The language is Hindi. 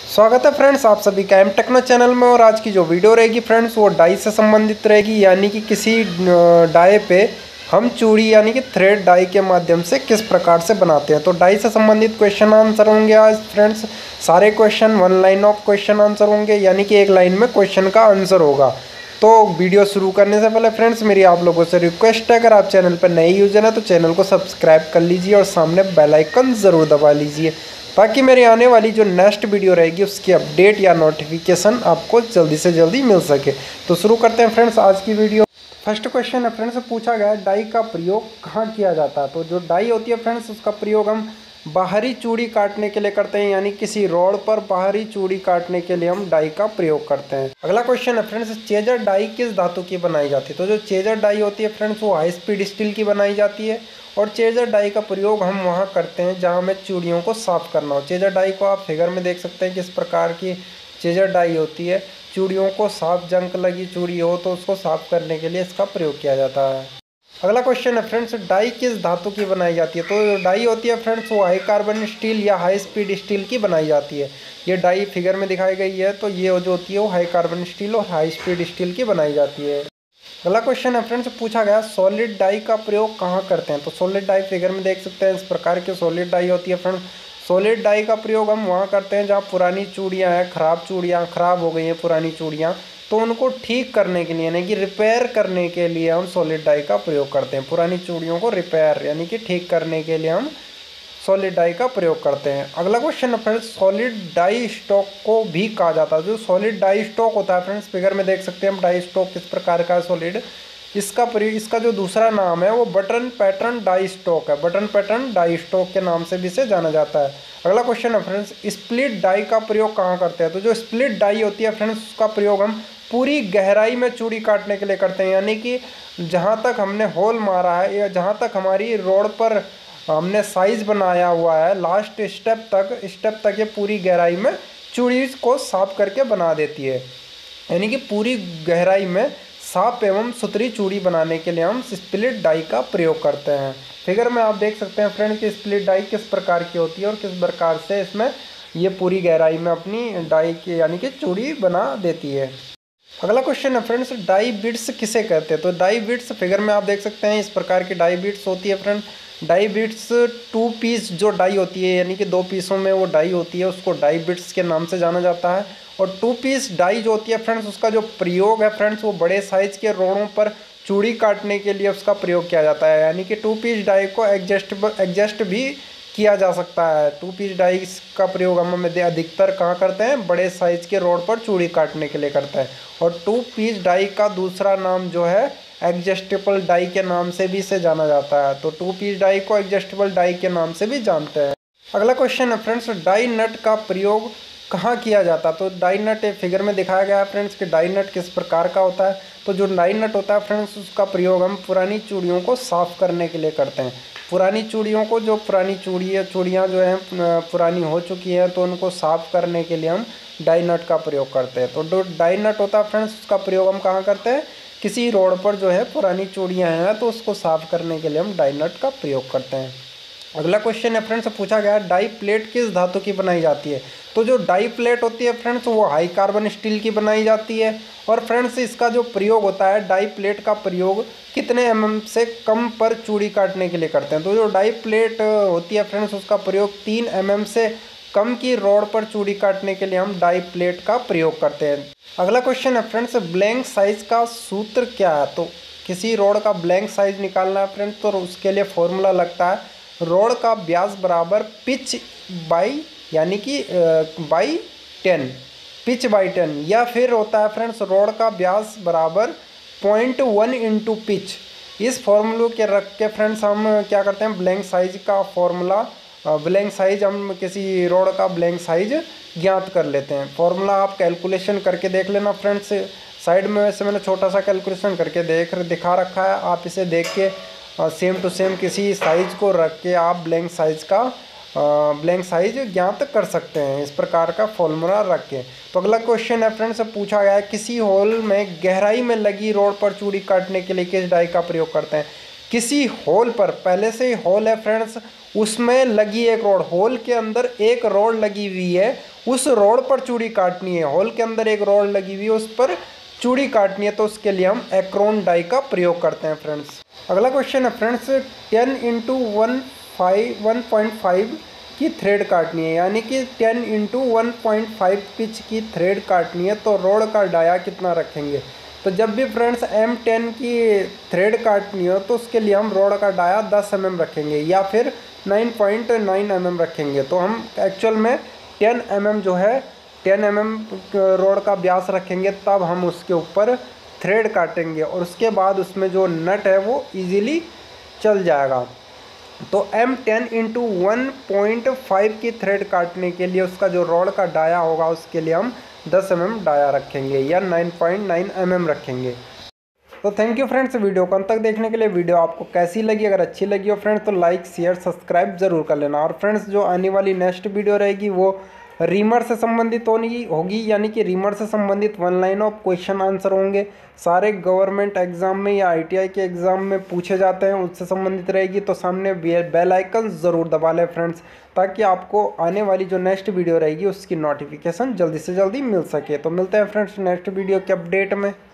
स्वागत है फ्रेंड्स आप सभी का एम टेक्नो चैनल में। और आज की जो वीडियो रहेगी फ्रेंड्स वो डाई से संबंधित रहेगी, यानी कि किसी डाई पे हम चूड़ी यानी कि थ्रेड डाई के माध्यम से किस प्रकार से बनाते हैं। तो डाई से संबंधित क्वेश्चन आंसर होंगे आज फ्रेंड्स। सारे question one line of question answer होंगे, यानी कि एक लाइन में क्वेश्चन का आंसर होगा। तो वीडियो शुरू करने से पहले फ्रेंड्स मेरी आप लोगों से रिक्वेस्ट है, अगर आप चैनल पर नए यूजर हैं तो चैनल को सब्सक्राइब कर लीजिए और सामने बेल आइकन ज़रूर दबा लीजिए, ताकि मेरी आने वाली जो नेक्स्ट वीडियो रहेगी उसकी अपडेट या नोटिफिकेशन आपको जल्दी से जल्दी मिल सके। तो शुरू करते हैं फ्रेंड्स आज की वीडियो। फर्स्ट क्वेश्चन है फ्रेंड्स, पूछा गया है डाई का प्रयोग कहाँ किया जाता है। तो जो डाई होती है फ्रेंड्स उसका प्रयोग हम बाहरी चूड़ी काटने के लिए करते हैं, यानी किसी रॉड पर बाहरी चूड़ी काटने के लिए हम डाई का प्रयोग करते हैं। अगला क्वेश्चन है फ्रेंड्स, चेजर डाई किस धातु की बनाई जाती है। तो जो चेजर डाई होती है फ्रेंड्स वो हाई स्पीड स्टील की बनाई जाती है, और चेजर डाई का प्रयोग हम वहाँ करते हैं जहाँ हमें चूड़ियों को साफ़ करना हो। चेजर डाई को आप फिगर में देख सकते हैं किस प्रकार की चेजर डाई होती है। चूड़ियों को साफ जंग लगी चूड़ी हो तो उसको साफ करने के लिए इसका प्रयोग किया जाता है। अगला क्वेश्चन है फ्रेंड्स, डाई किस धातु की बनाई जाती है। तो जो डाई होती है फ्रेंड्स वो हाई कार्बन स्टील या हाई स्पीड स्टील की बनाई जाती है। ये डाई फिगर में दिखाई गई है, तो ये जो होती है वो हाई कार्बन स्टील और हाई स्पीड स्टील की बनाई जाती है। अगला क्वेश्चन है फ्रेंड्स, पूछा गया सॉलिड डाई का प्रयोग कहाँ करते हैं। तो सॉलिड डाई फिगर में देख सकते हैं इस प्रकार की सॉलिड डाई होती है फ्रेंड्स। सॉलिड डाई का प्रयोग हम वहाँ करते हैं जहाँ पुरानी चूड़ियाँ हैं, ख़राब हो गई हैं पुरानी चूड़ियाँ, तो उनको ठीक करने के लिए यानी कि रिपेयर करने के लिए हम सॉलिड डाई का प्रयोग करते हैं। पुरानी चूड़ियों को रिपेयर यानी कि ठीक करने के लिए हम सॉलिड डाई का प्रयोग करते हैं। अगला क्वेश्चन है फ्रेंड्स, सॉलिड डाई स्टॉक को भी कहा जाता है। जो सॉलिड डाई स्टॉक होता है फ्रेंड्स फिगर में देख सकते हैं हम डाई स्टॉक किस प्रकार का है सॉलिड। इसका जो दूसरा नाम है वो बटन पैटर्न डाई स्टॉक है। बटन पैटर्न डाई स्टॉक के नाम से भी इसे जाना जाता है। अगला क्वेश्चन है फ्रेंड्स, स्प्लिट डाई का प्रयोग कहाँ करते हैं। तो जो स्प्लिट डाई होती है फ्रेंड्स उसका प्रयोग हम पूरी गहराई में चूड़ी काटने के लिए करते हैं, यानी कि जहाँ तक हमने होल मारा है या जहाँ तक हमारी रोड पर हमने साइज बनाया हुआ है लास्ट स्टेप तक ये पूरी गहराई में चूड़ी को साफ करके बना देती है। यानी कि पूरी गहराई में साफ एवं सुथरी चूड़ी बनाने के लिए हम स्प्लिट डाई का प्रयोग करते हैं। फिगर में आप देख सकते हैं फ्रेंड कि स्प्लिट डाई किस प्रकार की होती है और किस प्रकार से इसमें ये पूरी गहराई में अपनी डाई की यानी कि चूड़ी बना देती है। अगला क्वेश्चन है फ्रेंड्स, डाई बिट्स किसे कहते हैं। तो डाई बिट्स फिगर में आप देख सकते हैं इस प्रकार की डाई बिट्स होती है फ्रेंड। डाई बिट्स 2 पीस जो डाई होती है यानी कि 2 पीसों में वो डाई होती है उसको डाई बिट्स के नाम से जाना जाता है। और 2 पीस डाई जो होती है फ्रेंड्स उसका जो प्रयोग है फ्रेंड्स वो बड़े साइज के रोड़ों पर चूड़ी काटने के लिए उसका प्रयोग किया जाता है, यानी कि 2 पीस डाई को एडजस्ट भी किया जा सकता है। 2 पीस डाई का प्रयोग हम अधिकतर कहाँ करते हैं, बड़े साइज के रोड पर चूड़ी काटने के लिए करते हैं। और 2 पीस डाई का दूसरा नाम जो है एडजस्टेबल डाई के नाम से भी इसे जाना जाता है। तो 2 पीस डाई को एडजस्टेबल डाई के नाम से भी जानते हैं। अगला क्वेश्चन है फ्रेंड्स, डाई नट का प्रयोग कहाँ किया जाता है। तो डाई नट फिगर में दिखाया गया है फ्रेंड्स कि डाई नट किस प्रकार का होता है। तो जो डाई नट होता है फ्रेंड्स उसका प्रयोग हम पुरानी चूड़ियों को साफ़ करने के लिए करते हैं। पुरानी चूड़ियों को जो पुरानी चूड़ियाँ जो हैं पुरानी हो चुकी हैं तो उनको साफ़ करने के लिए हम डाई नट का प्रयोग करते हैं। तो जो डाई नट होता है फ्रेंड्स उसका प्रयोग हम कहाँ करते हैं, किसी रोड पर जो है पुरानी चूड़ियाँ हैं तो उसको साफ़ करने के लिए हम डाई नट का प्रयोग करते हैं। अगला क्वेश्चन है फ्रेंड्स, पूछा गया डाई प्लेट किस धातु की बनाई जाती है। तो जो डाई प्लेट होती है फ्रेंड्स वो हाई कार्बन स्टील की बनाई जाती है। और फ्रेंड्स इसका जो प्रयोग होता है डाई प्लेट का प्रयोग कितने mm से कम पर चूड़ी काटने के लिए करते हैं। तो जो डाई प्लेट होती है फ्रेंड्स उसका प्रयोग 3 mm से कम की रॉड पर चूड़ी काटने के लिए हम डाई प्लेट का प्रयोग करते हैं। अगला क्वेश्चन है फ्रेंड्स, ब्लैंक साइज का सूत्र क्या है। तो किसी रॉड का ब्लैंक साइज निकालना है फ्रेंड्स तो उसके लिए फॉर्मूला लगता है रॉड का व्यास बराबर पिच बाई यानी कि बाई 10 पिच बाई 10, या फिर होता है फ्रेंड्स रॉड का व्यास बराबर 0.1 इंटू पिच। इस फॉर्मूले के रख के फ्रेंड्स हम क्या करते हैं, ब्लैंक साइज का फॉर्मूला ब्लैंक साइज हम किसी रॉड का ब्लैंक साइज ज्ञात कर लेते हैं। फॉर्मूला आप कैलकुलेशन करके देख लेना फ्रेंड्स, साइड में वैसे मैंने छोटा सा कैलकुलेशन करके दिखा रखा है। आप इसे देख के सेम टू सेम किसी साइज को रख के आप ब्लैंक साइज ज्ञात कर सकते हैं इस प्रकार का फॉर्मूला रख के। तो अगला क्वेश्चन है फ्रेंड्स, पूछा गया है किसी होल में गहराई में लगी रोड पर चूड़ी काटने के लिए किस डाई का प्रयोग करते हैं। किसी होल पर, पहले से ही होल है फ्रेंड्स, उसमें लगी एक रॉड, होल के अंदर एक रॉड लगी हुई है, उस रॉड पर चूड़ी काटनी है। होल के अंदर एक रॉड लगी हुई है, उस पर चूड़ी काटनी है, तो उसके लिए हम एक्रोन डाई का प्रयोग करते हैं फ्रेंड्स। अगला क्वेश्चन है फ्रेंड्स, 10 इंटू 1.5 की थ्रेड काटनी है, यानी कि 10 इंटू 1.5 पिच की थ्रेड काटनी है, तो रॉड का डाया कितना रखेंगे। तो जब भी फ्रेंड्स M10 की थ्रेड काटनी हो तो उसके लिए हम रॉड का डाया 10 mm रखेंगे या फिर 9.9 mm रखेंगे। तो हम एक्चुअल में 10 mm जो है 10 mm रॉड का व्यास रखेंगे, तब हम उसके ऊपर थ्रेड काटेंगे और उसके बाद उसमें जो नट है वो इजीली चल जाएगा। तो M10 इंटू 1.5 की थ्रेड काटने के लिए उसका जो रॉड का डाया होगा उसके लिए हम 10 mm डाया रखेंगे या 9.9 mm रखेंगे। तो थैंक यू फ्रेंड्स वीडियो को अंत तक देखने के लिए। वीडियो आपको कैसी लगी, अगर अच्छी लगी हो फ्रेंड्स तो लाइक शेयर सब्सक्राइब जरूर कर लेना। और फ्रेंड्स जो आने वाली नेक्स्ट वीडियो रहेगी वो रीमर से संबंधित होगी, यानी कि रीमर से संबंधित 1 लाइन ऑफ क्वेश्चन आंसर होंगे। सारे गवर्नमेंट एग्जाम में या ITI के एग्जाम में पूछे जाते हैं, उससे संबंधित रहेगी। तो सामने बेल आइकन ज़रूर दबा लें फ्रेंड्स, ताकि आपको आने वाली जो नेक्स्ट वीडियो रहेगी उसकी नोटिफिकेशन जल्दी से जल्दी मिल सके। तो मिलते हैं फ्रेंड्स नेक्स्ट वीडियो के अपडेट में।